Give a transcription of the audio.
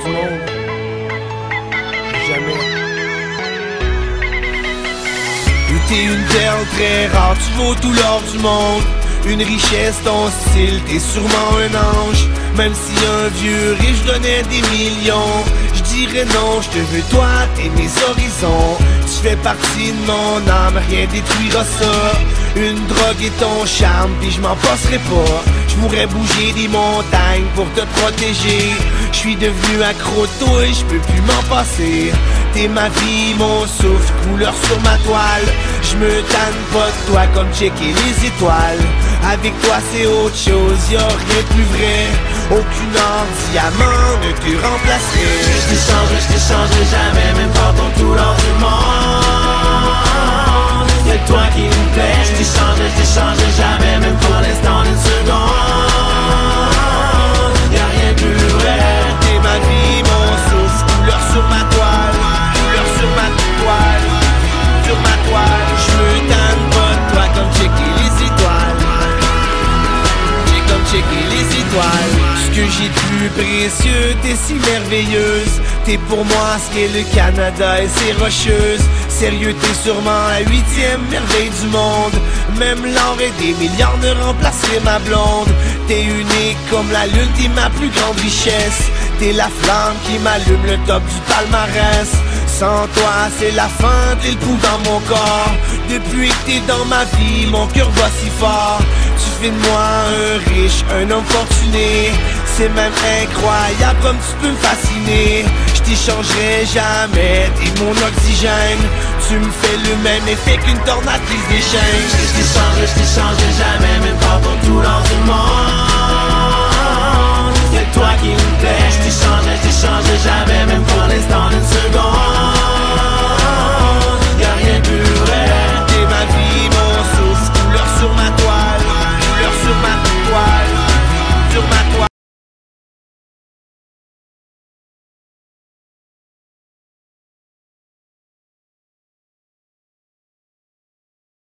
du monde. Jamais. T'es une perle très rare, tu vaux tout l'or du monde. Une richesse, ton style, t'es sûrement un ange. Même si un vieux riche donnait des millions, je dirais non, je te veux toi, t'es mes horizons. Tu fais partie de mon âme, rien détruira ça. Une drogue et ton charme, puis je m'en passerai pas. Je pourrais bouger des montagnes pour te protéger. Je suis devenu accro de toi et je peux plus m'en passer. T'es ma vie, mon souffle, couleur sur ma toile. Je me tanne pas de toi comme checker les étoiles. Avec toi c'est autre chose, y'a rien de plus vrai. Aucune or, diamant ne te remplacerait. Je t'échangerai jamais, même pas ton tout l'or du monde. C'est toi qui me plaît. Je t'échangerai jamais, même pour l'instant d'une seconde. Y'a rien de plus vrai. T'es ma vie, mon souffle, couleur sur ma toile. Couleur sur ma toile. Sur ma toile. Je me tanne pas de toi comme checker les étoiles. Comme checker les étoiles. Ce que j'ai de plus précieux, t'es si merveilleuse. T'es pour moi ce qu'est le Canada et ses rocheuses. Sérieux, t'es sûrement la 8e merveille du monde. Même l'or et des milliards ne remplaceraient ma blonde. T'es unique comme la lune, t'es ma plus grande richesse. T'es la flamme qui m'allume le top du palmarès. Sans toi c'est la fin, t'es le pouls dans mon corps. Depuis que t'es dans ma vie, mon cœur bat si fort. Tu fais de moi un riche, un homme fortuné. C'est même incroyable comme tu peux me fasciner. Je t'échangerai jamais, t'es mon oxygène. Tu me fais le même effet qu'une tornade qui se déchaîne. Je t'échangerai jamais, même pas pour tout l'or du monde.